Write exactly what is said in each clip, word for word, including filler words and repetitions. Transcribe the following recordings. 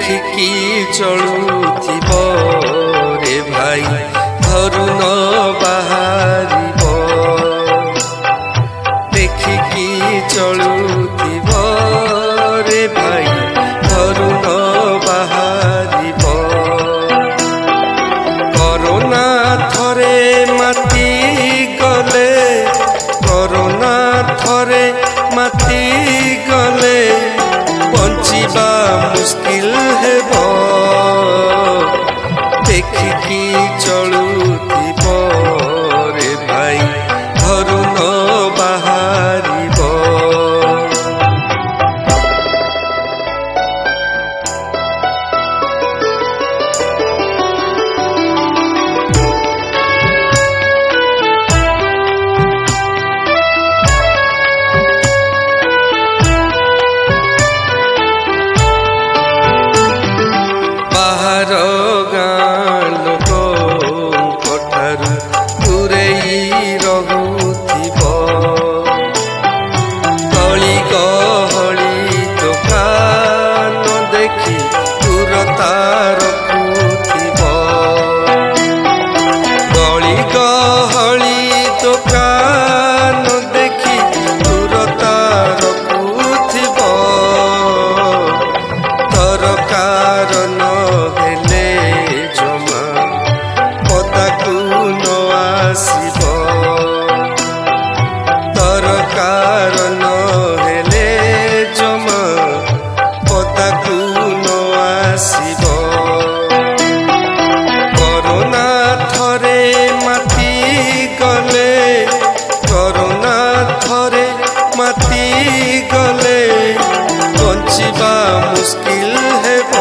देखिकी चलुथिब रे भाई घरु न बाहरिब देखिकी चलुथिब रे भाई घरु न बाहरिब कोरोना थरे माती गले कोरोना थरे माती गले बंचिबा मुस्किल हेब देखिकी चलुथिब रे भाई घरु न बाहरिब बाहर गाँ लोक ठारू दूरेई रहुथिब गली गहली दोकान देखि दूरता रखुथिब गली गहली दोकान देखि दूरता रखुथिब तरकार न हेले जमा पदाकु न आसिब तरकार न हेले जमा पदाकु न आसिब कोरोना थरे माती गले कोरोना थरे माती गले बंचिबा मुस्किल हेब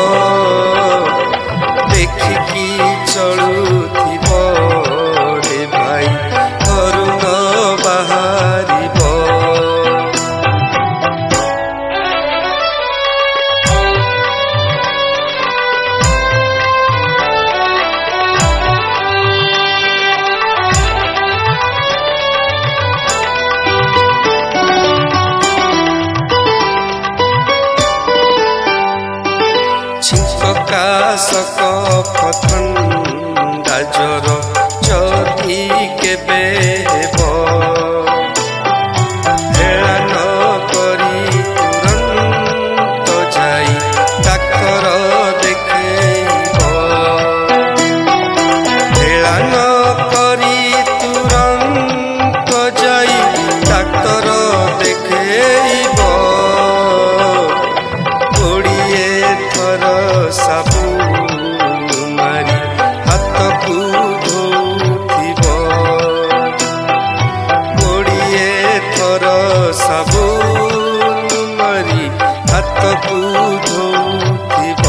देखिकी चलुथिब रे भाई घरु न बाहरिब काशक थंडा जर जदि केबे हेब हेला न करी तुरंत जाई डाक्तर देखेब हेला न करी तुरंत जाई डाक्तर देखेब कोड़िए थर साबुन मारी हाथ को धोथिब कोड़िए थर साबुन मारी हाथ को धोथिब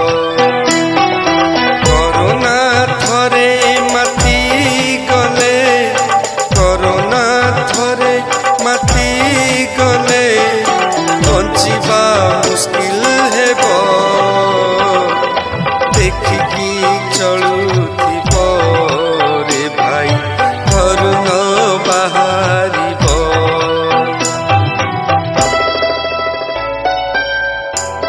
कोरोना थरे माती गले कोरोना थरे माती गले बंचिबा मुस्किल हेब देखिकी चलुथिब रे भाई घरु न बाहरिब।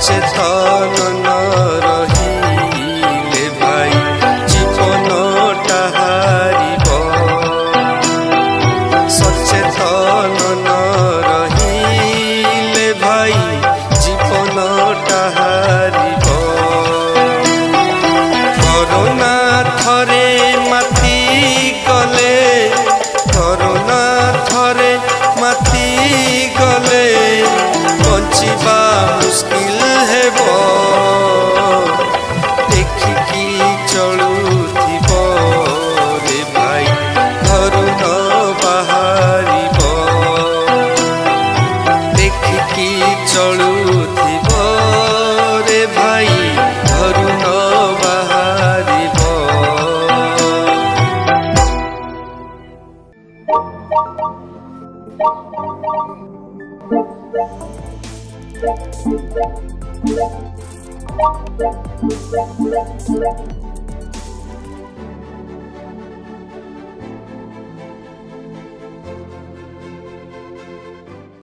सचेतन न रहिले भाई जीवनटा हारिब सचेतन न रहिले भाई जीवनटा हारिब करोना थरे माती गले करोना थरे माती गले बंचिबा मुस्किल हेब देखिकी चलुथिब रे भाई घरु न बाहरिब देखिकी चलुथिब रे भाई घरु न बाहरिब। Thank you.